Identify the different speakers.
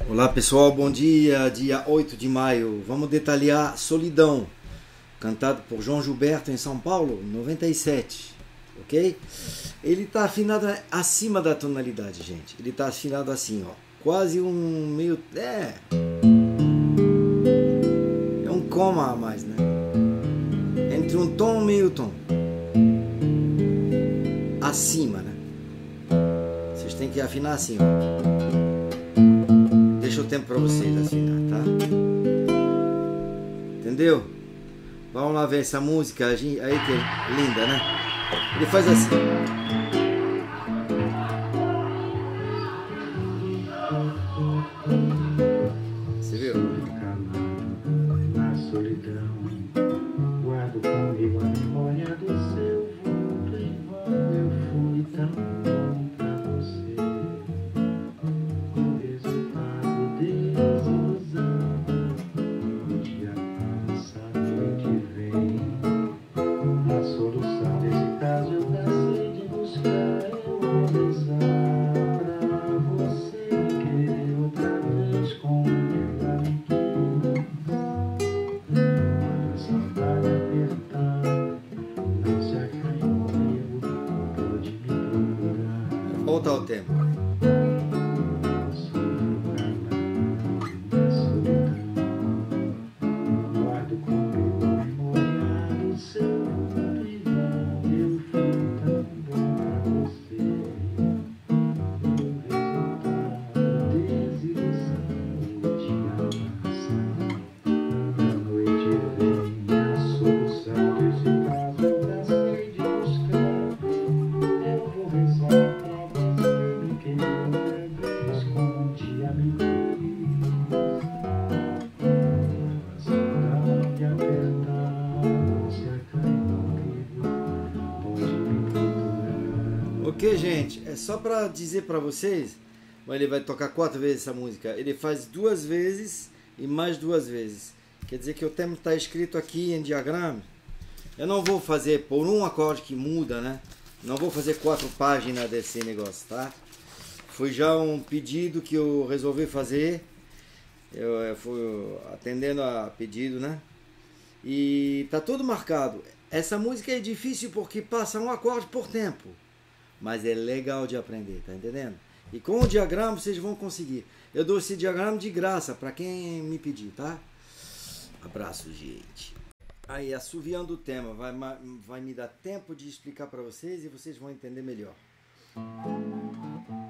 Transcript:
Speaker 1: Olá pessoal, bom dia, dia 8 de maio. Vamos detalhar Solidão, cantado por João Gilberto em São Paulo, 97, ok? Ele está afinado acima da tonalidade, gente. Ele está afinado assim, ó, quase um meio... É um coma a mais, né? Entre um tom e meio tom. Acima, né? Vocês têm que afinar assim, ó. Deixa o tempo para vocês afinar, tá? Entendeu? Vamos lá ver essa música aí que é linda, né? Ele faz assim. Você viu?
Speaker 2: Na solidão, guardo comigo a memória do seu vulto em vão. Eu fui tão bom pra você. O resultado desilusão. O dia passa, a noite vem. A solução desse caso eu cansei de buscar. Eu vou rezar pra você querer outra vez como eu quis. Quando a saudade apertar, não se acanhe comigo, pode me procurar.
Speaker 1: Volta ao tempo.
Speaker 2: Guardo comigo a memória do seu vulto e vão. Eu fui tão bom pra você. O resultado desilusão. O dia passa, a noite vem. A solução desse caso eu cansei de buscar. Eu vou rezar pra você me querer outra vez como um dia me quis.
Speaker 1: Ok, gente, é só para dizer para vocês, ele vai tocar 4 vezes essa música. Ele faz 2 vezes e mais 2 vezes. Quer dizer que o tempo está escrito aqui em diagrama. Eu não vou fazer por um acorde que muda, né? Não vou fazer 4 páginas desse negócio, tá? Foi já um pedido que eu resolvi fazer. Eu fui atendendo a pedido, né? E tá tudo marcado. Essa música é difícil porque passa um acorde por tempo. Mas é legal de aprender, tá entendendo? E com o diagrama vocês vão conseguir. Eu dou esse diagrama de graça para quem me pedir, tá? Abraço, gente. Aí, assoviando o tema, vai me dar tempo de explicar para vocês e vocês vão entender melhor.